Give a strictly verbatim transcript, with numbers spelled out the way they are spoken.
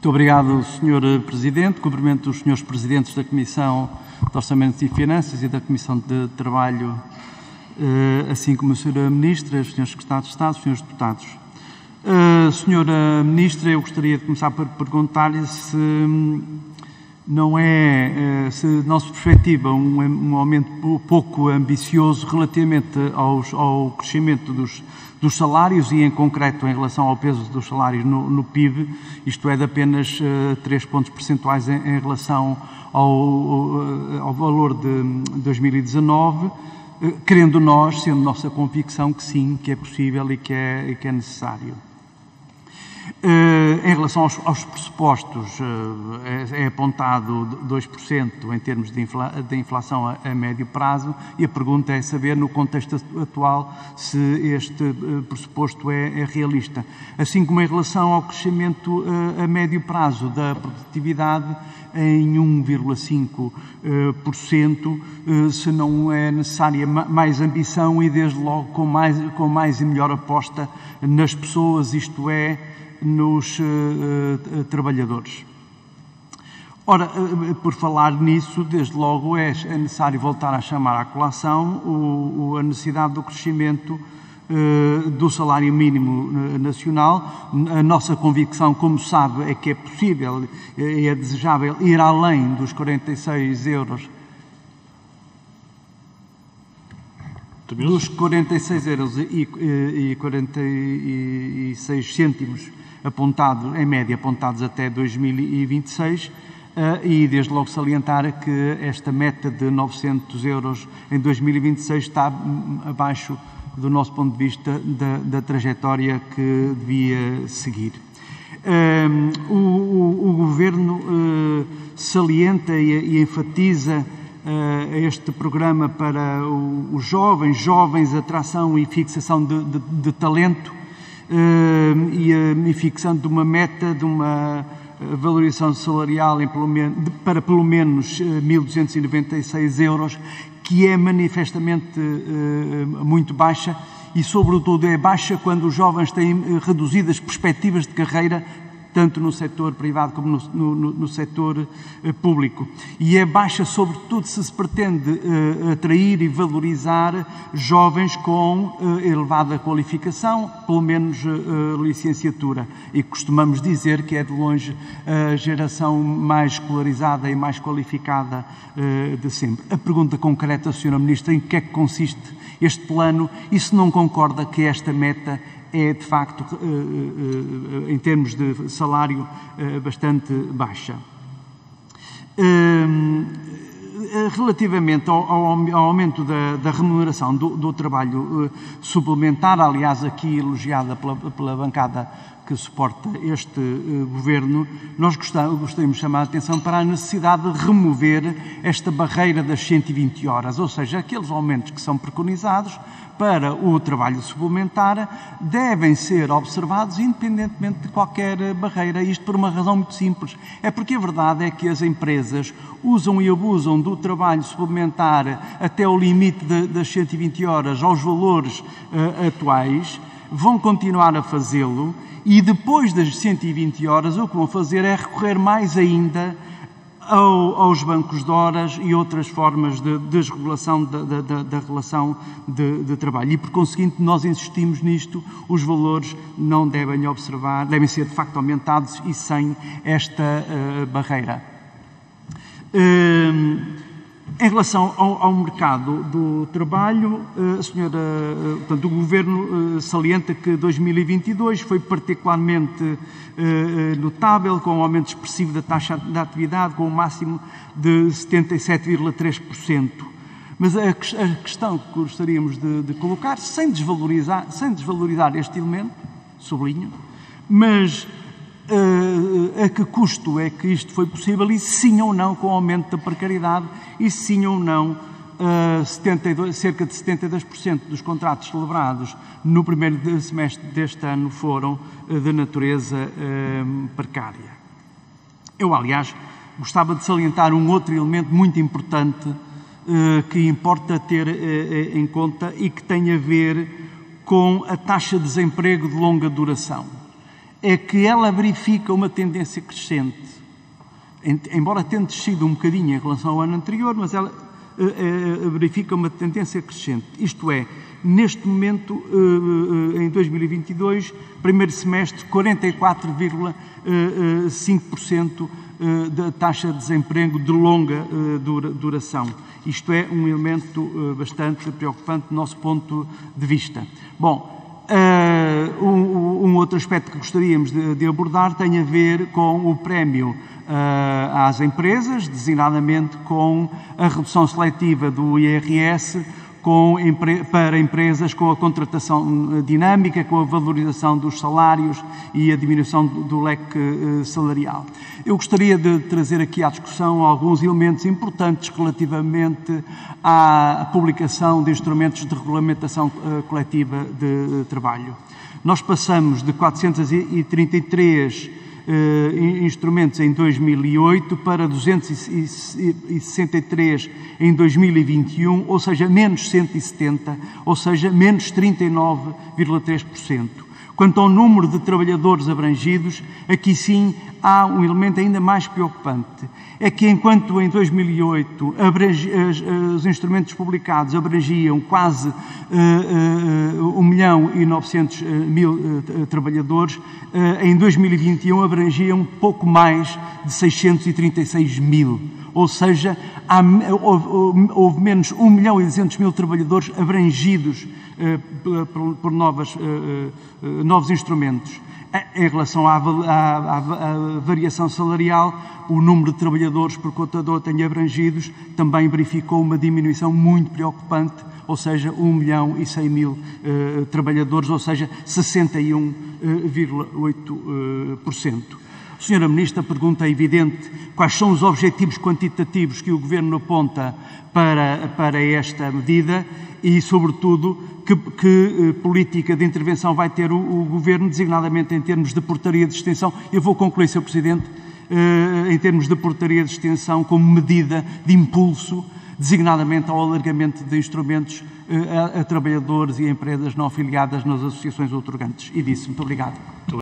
Muito obrigado, senhor Presidente. Cumprimento os senhores Presidentes da Comissão de Orçamentos e Finanças e da Comissão de Trabalho, assim como a senhora Ministra, os senhores Secretários de Estado, os senhores Deputados. Senhora Ministra, eu gostaria de começar por perguntar-lhe se não é, se não se perspectiva um, um aumento pouco ambicioso relativamente aos, ao crescimento dos, dos salários e, em concreto, em relação ao peso dos salários no, no P I B, isto é, de apenas uh, três pontos percentuais em, em relação ao, ao valor de dois mil e dezanove, uh, querendo nós, sendo nossa convicção que sim, que é possível e que é, que é necessário. Uh, em relação aos, aos pressupostos, uh, é, é apontado dois por cento em termos de, infla, de inflação a, a médio prazo, e a pergunta é saber, no contexto atual, se este uh, pressuposto é, é realista. Assim como em relação ao crescimento uh, a médio prazo da produtividade em um vírgula cinco por cento, uh, se não é necessária mais ambição e, desde logo, com mais, com mais e melhor aposta nas pessoas, isto é, nos uh, uh, trabalhadores. Ora, uh, por falar nisso, desde logo é, é necessário voltar a chamar à colação o, o, a necessidade do crescimento uh, do salário mínimo nacional. A nossa convicção, como sabe, é que é possível e é desejável ir além dos quarenta e seis euros, dos quarenta e seis euros e, e quarenta e seis cêntimos apontados, em média, apontados até dois mil e vinte e seis, uh, e desde logo salientar que esta meta de novecentos euros em dois mil e vinte e seis está abaixo, do nosso ponto de vista, da, da trajetória que devia seguir. Uh, o, o, o Governo uh, salienta e, e enfatiza Uh, este programa para o, os jovens, jovens, atração e fixação de, de, de talento, uh, e, uh, e fixando de uma meta de uma valorização salarial em pelo menos, de, para pelo menos uh, mil duzentos e noventa e seis euros, que é manifestamente uh, muito baixa e, sobretudo, é baixa quando os jovens têm uh, reduzidas perspectivas de carreira, tanto no setor privado como no, no, no setor uh, público. E é baixa, sobretudo, se se pretende uh, atrair e valorizar jovens com uh, elevada qualificação, pelo menos uh, licenciatura. E costumamos dizer que é, de longe, a geração mais escolarizada e mais qualificada uh, de sempre. A pergunta concreta, senhora Ministra, em que é que consiste este plano e se não concorda que esta meta é, de facto, em termos de salário, bastante baixa. Relativamente ao, ao aumento da, da remuneração do, do trabalho suplementar, aliás, aqui elogiada pela, pela bancada que suporta este uh, Governo, nós gostamos, gostaríamos de chamar a atenção para a necessidade de remover esta barreira das cento e vinte horas, ou seja, aqueles aumentos que são preconizados para o trabalho suplementar devem ser observados independentemente de qualquer barreira. Isto por uma razão muito simples. É porque a verdade é que as empresas usam e abusam do trabalho suplementar até o limite de, das cento e vinte horas aos valores uh, atuais, vão continuar a fazê-lo e depois das cento e vinte horas o que vão fazer é recorrer mais ainda ao, aos bancos de horas e outras formas de desregulação da, da, da relação de, de trabalho. E, por conseguinte, nós insistimos nisto, os valores não devem observar, devem ser de facto aumentados e sem esta uh, barreira. Uh, Em relação ao, ao mercado do trabalho, a senhora, portanto, o Governo salienta que dois mil e vinte e dois foi particularmente notável, com um aumento expressivo da taxa de atividade, com um máximo de setenta e sete vírgula três por cento. Mas a, a questão que gostaríamos de, de colocar, sem desvalorizar, sem desvalorizar este elemento, sublinho, mas Uh, a que custo é que isto foi possível e se sim ou não com o aumento da precariedade e se sim ou não uh, setenta e dois, cerca de setenta e dois por cento dos contratos celebrados no primeiro semestre deste ano foram uh, de natureza uh, precária. Eu, aliás, gostava de salientar um outro elemento muito importante uh, que importa ter uh, em conta e que tem a ver com a taxa de desemprego de longa duração. é que ela verifica uma tendência crescente, embora tenha descido um bocadinho em relação ao ano anterior, mas ela uh, uh, verifica uma tendência crescente. Isto é, neste momento, uh, uh, em dois mil e vinte e dois, primeiro semestre, quarenta e quatro vírgula cinco por cento uh, da taxa de desemprego de longa uh, dura, duração. Isto é um elemento uh, bastante preocupante do nosso ponto de vista. Bom, Uh, um, um outro aspecto que gostaríamos de, de abordar tem a ver com o prémio uh, às empresas, designadamente com a redução seletiva do I R S com, para empresas com a contratação dinâmica, com a valorização dos salários e a diminuição do, do leque uh, salarial. Eu gostaria de trazer aqui à discussão alguns elementos importantes relativamente à publicação de instrumentos de regulamentação uh, coletiva de uh, trabalho. Nós passamos de quatrocentos e trinta e três Uh, instrumentos em dois mil e oito para duzentos e sessenta e três em dois mil e vinte e um, ou seja, menos cento e setenta, ou seja, menos trinta e nove vírgula três por cento. Quanto ao número de trabalhadores abrangidos, aqui sim há um elemento ainda mais preocupante. É que enquanto em dois mil e oito abrangi, os instrumentos publicados abrangiam quase uh, uh, um milhão e novecentos mil uh, trabalhadores, uh, em dois mil e vinte e um abrangiam pouco mais de seiscentos e trinta e seis mil. Ou seja, há, houve, houve menos um milhão e duzentos mil trabalhadores abrangidos uh, por, por novas, uh, uh, novos instrumentos. Em relação à, à, à, à variação salarial, o número de trabalhadores por contador tem abrangidos também verificou uma diminuição muito preocupante, ou seja, um milhão e cem mil uh, trabalhadores, ou seja, sessenta e um vírgula oito por cento. Senhora Ministra, a pergunta é evidente: quais são os objetivos quantitativos que o Governo aponta para, para esta medida e, sobretudo, que, que política de intervenção vai ter o, o Governo, designadamente em termos de portaria de extensão? Eu vou concluir, senhor Presidente, em termos de portaria de extensão como medida de impulso, designadamente ao alargamento de instrumentos a, a trabalhadores e a empresas não afiliadas nas associações outorgantes. E disse. Muito obrigado.